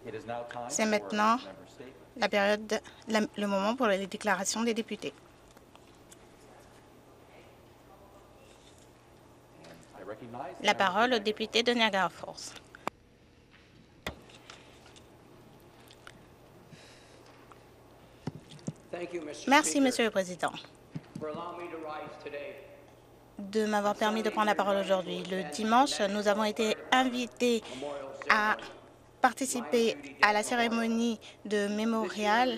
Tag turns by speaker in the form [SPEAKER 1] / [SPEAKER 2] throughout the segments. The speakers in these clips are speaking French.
[SPEAKER 1] C'est maintenant la période, le moment pour les déclarations des députés. La parole au député de Niagara Falls. Merci, Monsieur le Président, de m'avoir permis de prendre la parole aujourd'hui. Le dimanche, nous avons été invités à participer à la cérémonie de mémorial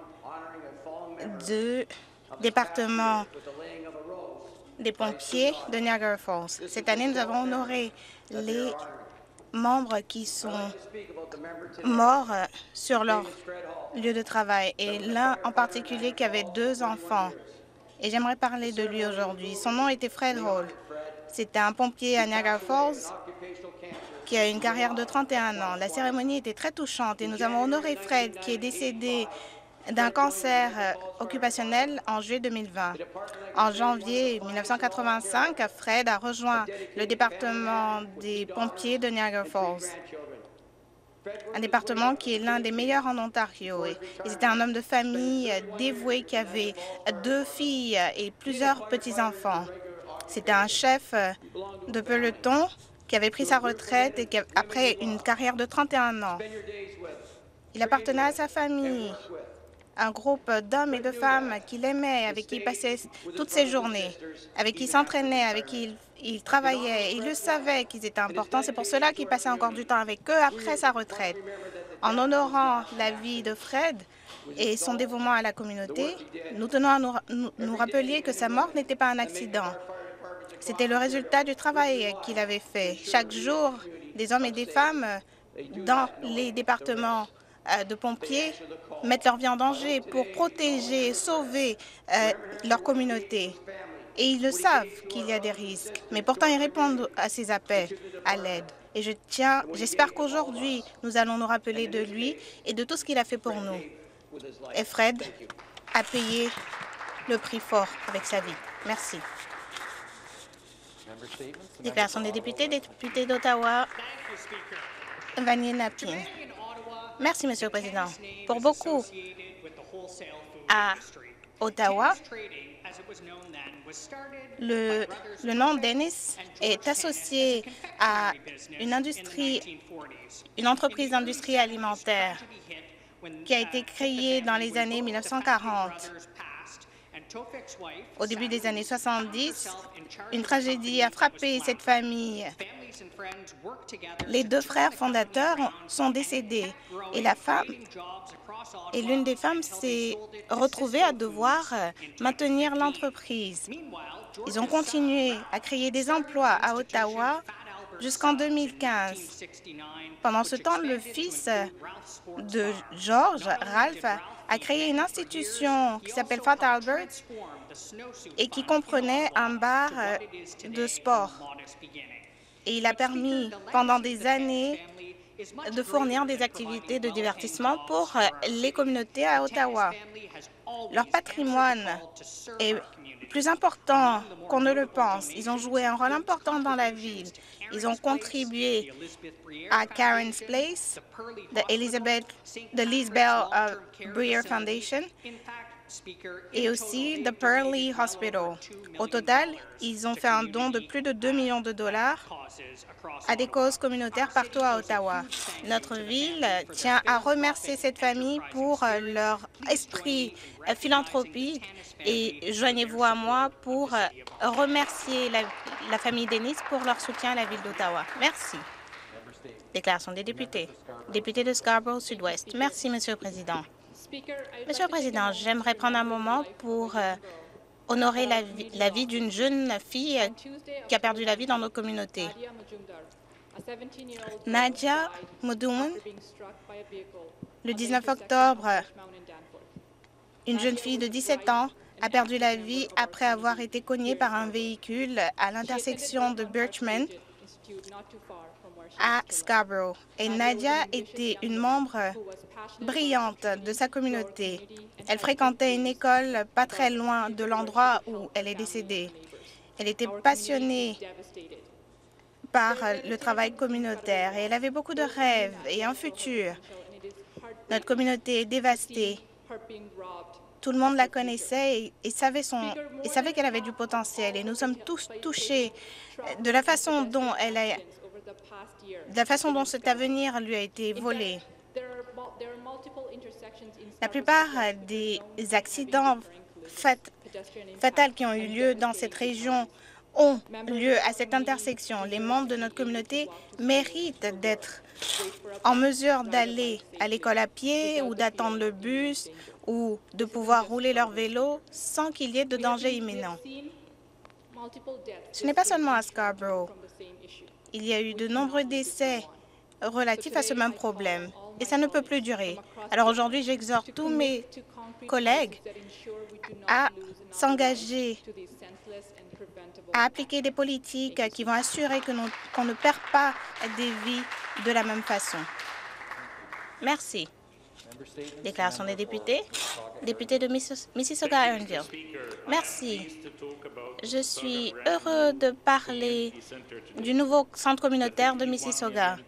[SPEAKER 1] du département des pompiers de Niagara Falls. Cette année, nous avons honoré les membres qui sont morts sur leur lieu de travail, et l'un en particulier qui avait 2 enfants. Et j'aimerais parler de lui aujourd'hui. Son nom était Fred Hall. C'était un pompier à Niagara Falls qui a une carrière de 31 ans. La cérémonie était très touchante et nous avons honoré Fred, qui est décédé d'un cancer occupationnel en juillet 2020. En janvier 1985, Fred a rejoint le département des pompiers de Niagara Falls, un département qui est l'un des meilleurs en Ontario. Et c'était un homme de famille dévoué qui avait 2 filles et plusieurs petits-enfants. C'était un chef de peloton qui avait pris sa retraite et après une carrière de 31 ans. Il appartenait à sa famille, un groupe d'hommes et de femmes qu'il aimait, avec qui il passait toutes ses journées, avec qui il s'entraînait, avec qui il travaillait. Il le savait qu'ils étaient importants. C'est pour cela qu'il passait encore du temps avec eux après sa retraite. En honorant la vie de Fred et son dévouement à la communauté, nous tenons à nous rappeler que sa mort n'était pas un accident. C'était le résultat du travail qu'il avait fait. Chaque jour, des hommes et des femmes dans les départements de pompiers mettent leur vie en danger pour protéger et sauver leur communauté. Et ils le savent qu'il y a des risques, mais pourtant ils répondent à ces appels à l'aide. Et j'espère qu'aujourd'hui, nous allons nous rappeler de lui et de tout ce qu'il a fait pour nous. Et Fred a payé le prix fort avec sa vie. Merci. Déclaration des députés d'Ottawa, Vanier Napkin. Merci, Monsieur le Président. Pour beaucoup, à Ottawa, le nom Dennis est associé à une entreprise d'industrie alimentaire qui a été créée dans les années 1940. Au début des années 70, une tragédie a frappé cette famille. Les 2 frères fondateurs sont décédés et l'une des femmes s'est retrouvée à devoir maintenir l'entreprise. Ils ont continué à créer des emplois à Ottawa jusqu'en 2015. Pendant ce temps, le fils de George, Ralph, a créé une institution qui s'appelle Fat Albert et qui comprenait un bar de sport. Et il a permis pendant des années de fournir des activités de divertissement pour les communautés à Ottawa. Leur patrimoine est plus important qu'on ne le pense. Ils ont joué un rôle important dans la ville. Ils ont contribué à Karen's Place, de Lisbeth Breer Foundation et aussi The Pearly Hospital. Au total, ils ont fait un don de plus de 2 millions de dollars à des causes communautaires partout à Ottawa. Notre ville tient à remercier cette famille pour leur esprit philanthropique et joignez-vous à moi pour remercier la famille Dennis pour leur soutien à la ville d'Ottawa. Merci. Déclaration des députés. Député de Scarborough Sud-Ouest. Merci, Monsieur le Président. Monsieur le Président, j'aimerais prendre un moment pour honorer la vie d'une jeune fille qui a perdu la vie dans nos communautés. Nadia Modoumoun, le 19 octobre, une jeune fille de 17 ans a perdu la vie après avoir été cognée par un véhicule à l'intersection de Birchman à Scarborough. Et Nadia était une membre brillante de sa communauté. Elle fréquentait une école pas très loin de l'endroit où elle est décédée. Elle était passionnée par le travail communautaire et elle avait beaucoup de rêves et un futur. Notre communauté est dévastée. Tout le monde la connaissait et savait qu'elle avait du potentiel. Et nous sommes tous touchés de la façon dont cet avenir lui a été volé. La plupart des accidents fatals qui ont eu lieu dans cette région ont lieu à cette intersection. Les membres de notre communauté méritent d'être en mesure d'aller à l'école à pied ou d'attendre le bus ou de pouvoir rouler leur vélo sans qu'il y ait de danger imminent. Ce n'est pas seulement à Scarborough. Il y a eu de nombreux décès relatifs à ce même problème et ça ne peut plus durer. Alors aujourd'hui, j'exhorte tous mes collègues à s'engager, à appliquer des politiques qui vont assurer qu'on ne perd pas des vies de la même façon. Merci. Déclaration des députés. Député de Mississauga-Ernville. Merci. Je suis heureux de parler du nouveau centre communautaire de Mississauga.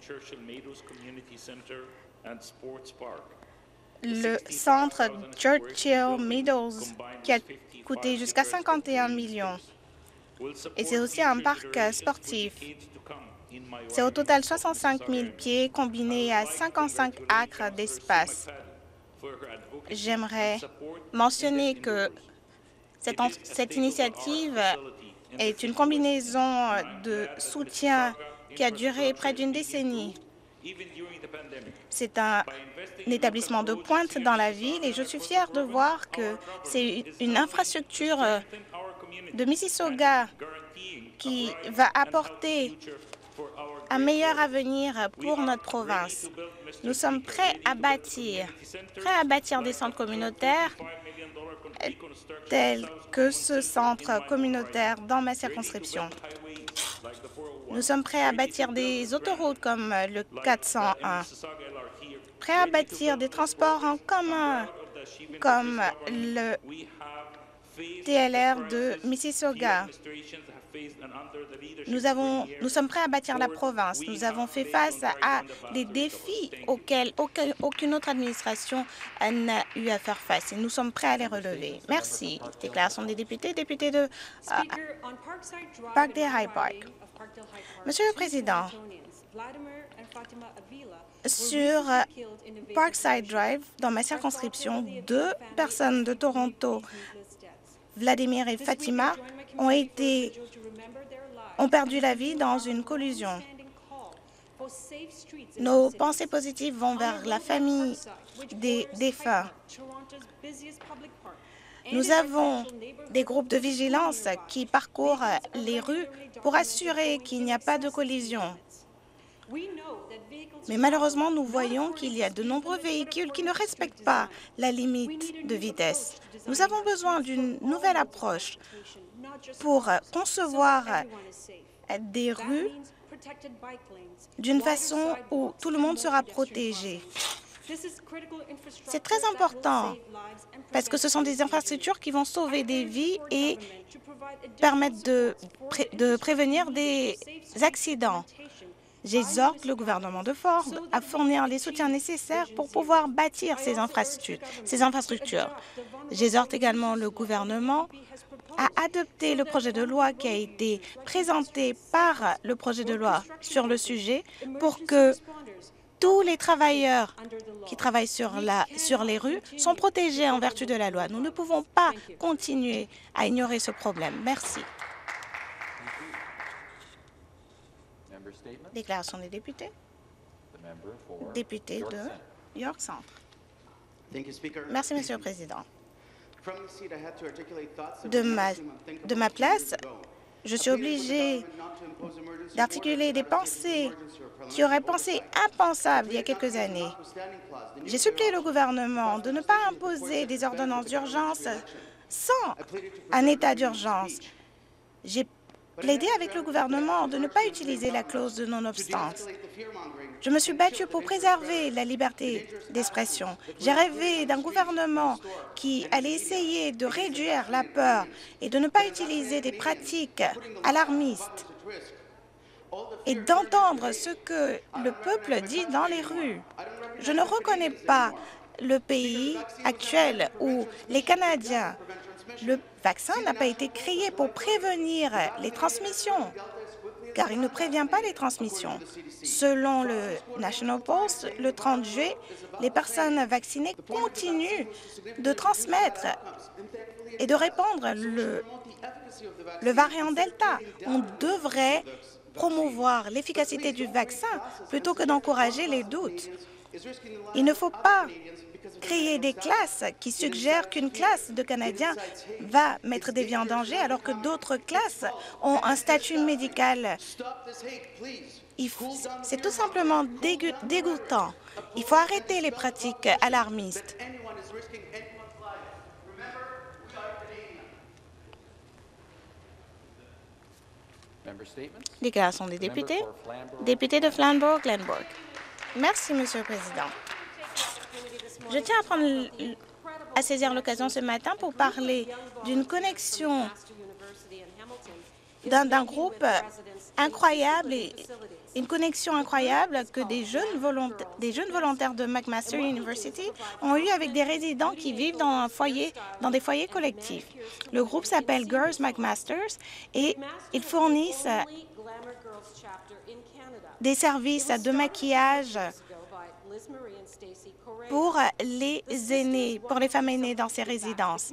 [SPEAKER 1] Le centre Churchill Meadows, qui a coûté jusqu'à 51 millions. Et c'est aussi un parc sportif. C'est au total 65 000 pieds combinés à 55 acres d'espace. J'aimerais mentionner que cette initiative est une combinaison de soutien qui a duré près d'une décennie. C'est un établissement de pointe dans la ville et je suis fière de voir que c'est une infrastructure de Mississauga qui va apporter un meilleur avenir pour notre province. Nous sommes prêts à bâtir des centres communautaires tels que ce centre communautaire dans ma circonscription. Nous sommes prêts à bâtir des autoroutes comme le 401, prêts à bâtir des transports en commun comme le TLR de Mississauga. Nous sommes prêts à bâtir la province. Nous avons fait face à des défis auxquels aucune autre administration n'a eu à faire face et nous sommes prêts à les relever. Merci. Déclaration des députés. Député de Parkdale High Park. Monsieur le Président, sur Parkside Drive, dans ma circonscription, 2 personnes de Toronto, Vladimir et Fatima, ont perdu la vie dans une collision. Nos pensées positives vont vers la famille des défunts. Nous avons des groupes de vigilance qui parcourent les rues pour assurer qu'il n'y a pas de collision. Mais malheureusement, nous voyons qu'il y a de nombreux véhicules qui ne respectent pas la limite de vitesse. Nous avons besoin d'une nouvelle approche pour concevoir des rues d'une façon où tout le monde sera protégé. C'est très important parce que ce sont des infrastructures qui vont sauver des vies et permettre de prévenir des accidents. J'exhorte le gouvernement de Ford à fournir les soutiens nécessaires pour pouvoir bâtir ces infrastructures. J'exhorte également le gouvernement à adopter le projet de loi qui a été présenté par le projet de loi sur le sujet pour que tous les travailleurs qui travaillent sur les rues sont protégés en vertu de la loi. Nous ne pouvons pas continuer à ignorer ce problème. Merci. Déclaration des députés. Député de York Centre. Merci, Monsieur le Président. De ma place, je suis obligée d'articuler des pensées qui auraient pensé impensables il y a quelques années. J'ai supplié le gouvernement de ne pas imposer des ordonnances d'urgence sans un état d'urgence. J'ai plaidé avec le gouvernement de ne pas utiliser la clause de non-obstance. Je me suis battue pour préserver la liberté d'expression. J'ai rêvé d'un gouvernement qui allait essayer de réduire la peur et de ne pas utiliser des pratiques alarmistes et d'entendre ce que le peuple dit dans les rues. Je ne reconnais pas le pays actuel où les Canadiens, le vaccin n'a pas été créé pour prévenir les transmissions, car il ne prévient pas les transmissions. Selon le National Post, le 30 juillet, les personnes vaccinées continuent de transmettre et de répandre le variant Delta. On devrait promouvoir l'efficacité du vaccin plutôt que d'encourager les doutes. Il ne faut pas créer des classes qui suggèrent qu'une classe de Canadiens va mettre des vies en danger alors que d'autres classes ont un statut médical. C'est tout simplement dégoûtant. Il faut arrêter les pratiques alarmistes. Déclaration des députés. Député de Flamborough-Glenbourg. Merci, Monsieur le Président. Je tiens à saisir l'occasion ce matin pour parler d'une connexion d'un groupe incroyable et une connexion incroyable que des jeunes volontaires de McMaster University ont eu avec des résidents qui vivent dans des foyers collectifs. Le groupe s'appelle Girls McMasters et ils fournissent des services de maquillage pour les aînés, pour les femmes aînées dans ces résidences.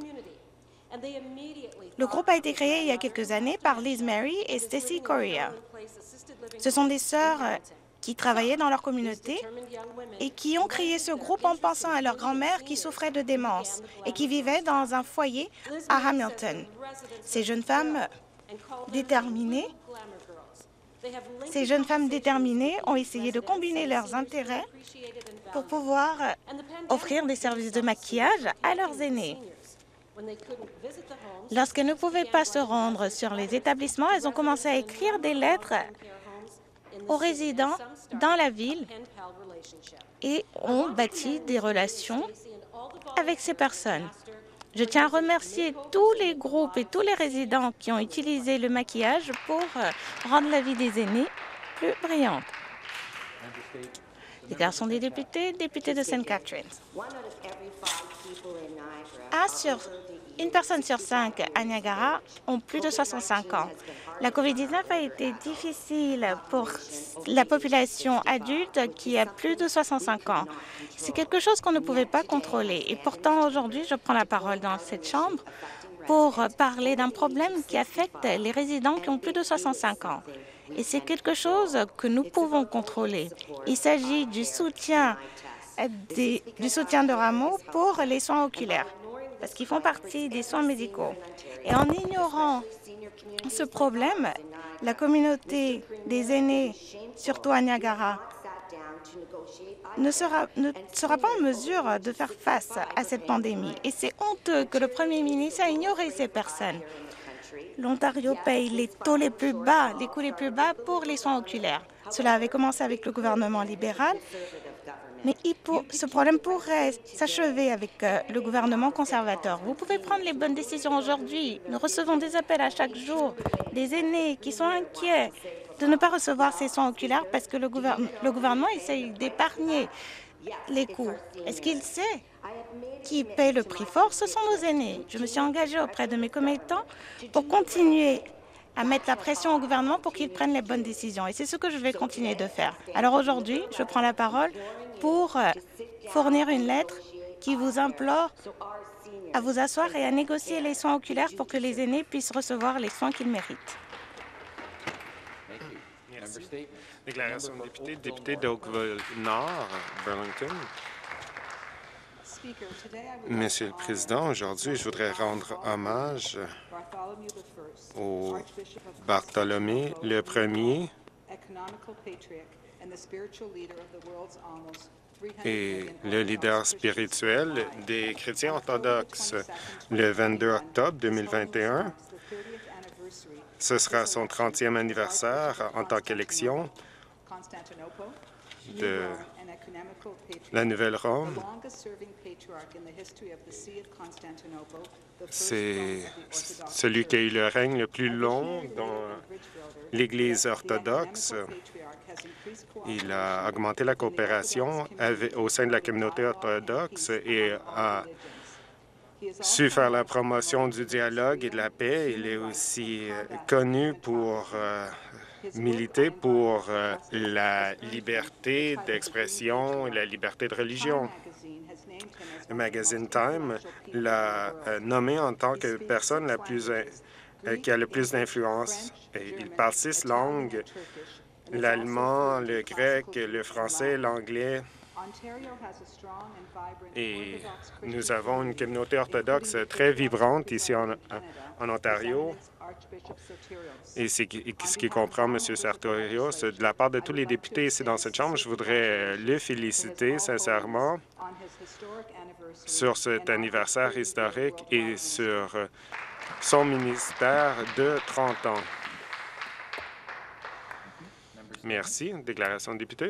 [SPEAKER 1] Le groupe a été créé il y a quelques années par Liz Mary et Stacy Correa. Ce sont des sœurs qui travaillaient dans leur communauté et qui ont créé ce groupe en pensant à leur grand-mère qui souffrait de démence et qui vivait dans un foyer à Hamilton. Ces jeunes femmes déterminées ont essayé de combiner leurs intérêts pour pouvoir offrir des services de maquillage à leurs aînés. Lorsqu'elles ne pouvaient pas se rendre sur les établissements, elles ont commencé à écrire des lettres aux résidents dans la ville et ont bâti des relations avec ces personnes. Je tiens à remercier tous les groupes et tous les résidents qui ont utilisé le maquillage pour rendre la vie des aînés plus brillante. Déclaration des députés, député de St. Catharines. Une personne sur 5 à Niagara ont plus de 65 ans. La COVID-19 a été difficile pour la population adulte qui a plus de 65 ans. C'est quelque chose qu'on ne pouvait pas contrôler. Et pourtant, aujourd'hui, je prends la parole dans cette Chambre pour parler d'un problème qui affecte les résidents qui ont plus de 65 ans. Et c'est quelque chose que nous pouvons contrôler. Il s'agit du soutien de rameau pour les soins oculaires, parce qu'ils font partie des soins médicaux. Et en ignorant ce problème, la communauté des aînés, surtout à Niagara, ne sera pas en mesure de faire face à cette pandémie. Et c'est honteux que le Premier ministre a ignoré ces personnes. L'Ontario paye les taux les plus bas, les coûts les plus bas pour les soins oculaires. Cela avait commencé avec le gouvernement libéral, mais ce problème pourrait s'achever avec le gouvernement conservateur. Vous pouvez prendre les bonnes décisions aujourd'hui. Nous recevons des appels à chaque jour des aînés qui sont inquiets de ne pas recevoir ces soins oculaires parce que le gouvernement essaye d'épargner les coûts. Est-ce qu'il sait qui paie le prix fort? Ce sont nos aînés. Je me suis engagée auprès de mes commettants pour continuer à mettre la pression au gouvernement pour qu'il prenne les bonnes décisions. Et c'est ce que je vais continuer de faire. Alors aujourd'hui, je prends la parole pour fournir une lettre qui vous implore à vous asseoir et à négocier les soins oculaires pour que les aînés puissent recevoir les soins qu'ils méritent.
[SPEAKER 2] Merci. Déclaration de député, député d'Oakville-Nord, Burlington. Monsieur le Président, aujourd'hui, je voudrais rendre hommage au Bartholomé le Premier et le leader spirituel des chrétiens orthodoxes. Le 22 octobre 2021, ce sera son 30e anniversaire en tant qu'élection la Nouvelle-Rome. C'est celui qui a eu le règne le plus long dans l'Église orthodoxe. Il a augmenté la coopération au sein de la communauté orthodoxe et a su faire la promotion du dialogue et de la paix. Il est aussi connu pour militer pour la liberté d'expression et la liberté de religion. Le magazine Time l'a nommé en tant que personne qui a le plus d'influence. Il parle 6 langues, l'allemand, le grec, le français, l'anglais. Et nous avons une communauté orthodoxe très vibrante ici en Ontario. Et ce qui comprend M. Sartorius, de la part de tous les députés ici dans cette Chambre, je voudrais le féliciter sincèrement sur cet anniversaire historique et sur son ministère de 30 ans. Merci. Déclaration de député.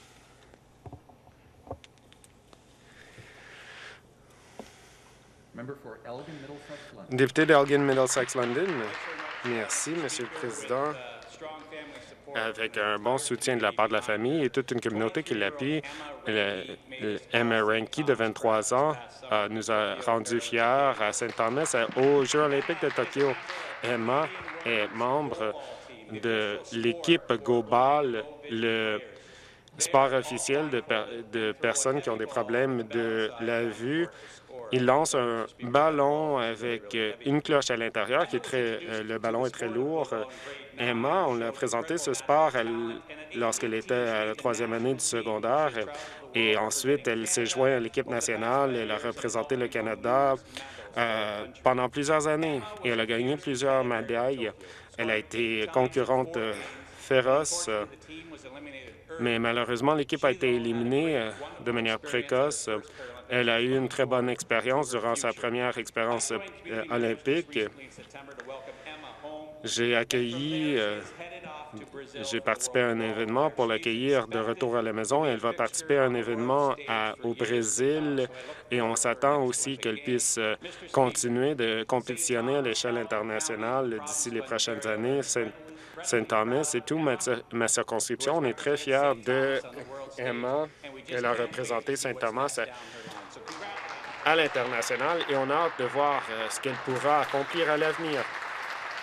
[SPEAKER 2] Député d'Elgin Middlesex London. Merci, Monsieur le Président. Avec un bon soutien de la part de la famille et toute une communauté qui l'appuie, Emma Ranky, de 23 ans, nous a rendu fiers à Saint-Thomas aux Jeux olympiques de Tokyo. Emma est membre de l'équipe Go-Ball, le sport officiel de personnes qui ont des problèmes de la vue. Il lance un ballon avec une cloche à l'intérieur, le ballon est très lourd. Emma, on l'a présenté ce sport lorsqu'elle était à la 3e année du secondaire. Et ensuite, elle s'est jointe à l'équipe nationale. Elle a représenté le Canada pendant plusieurs années et elle a gagné plusieurs médailles. Elle a été concurrente féroce, mais malheureusement, l'équipe a été éliminée de manière précoce. Elle a eu une très bonne expérience durant sa première expérience olympique. J'ai participé à un événement pour l'accueillir de retour à la maison. Elle va participer à un événement au Brésil et on s'attend aussi qu'elle puisse continuer de compétitionner à l'échelle internationale d'ici les prochaines années. Saint-Thomas et toute ma circonscription, on est très fiers de Emma. Elle a représenté Saint-Thomas à l'international et on a hâte de voir ce qu'elle pourra accomplir à l'avenir.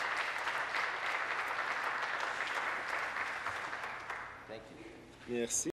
[SPEAKER 2] Merci.